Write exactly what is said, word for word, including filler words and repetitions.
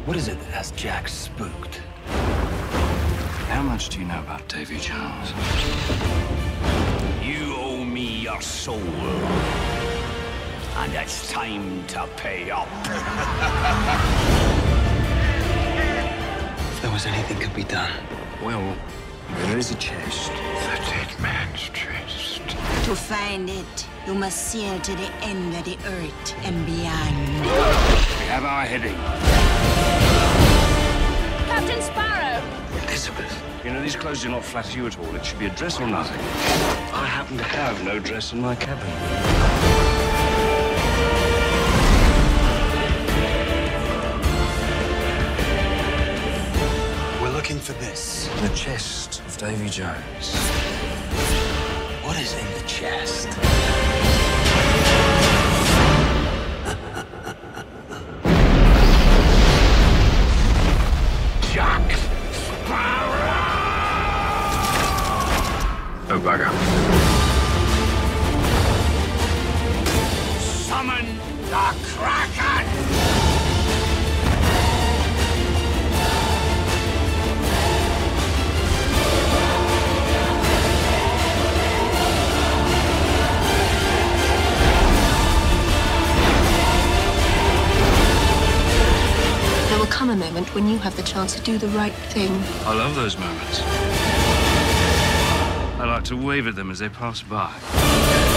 What is it that has Jack spooked? How much do you know about Davy Jones? You owe me your soul. And it's time to pay up. If there was anything could be done, well, there is a chest. The dead man's chest. To find it, you must sail to the end of the earth and beyond. We have our heading. Captain Sparrow! Elizabeth. You know, these clothes do not flatter you at all. It should be a dress or nothing. I happen to have no dress in my cabin. We're looking for this. The chest of Davy Jones. What is in the chest? Jack Sparrow! Oh, bugger. Summon the Kraken! There will come a moment when you have the chance to do the right thing. I love those moments. I like to wave at them as they pass by.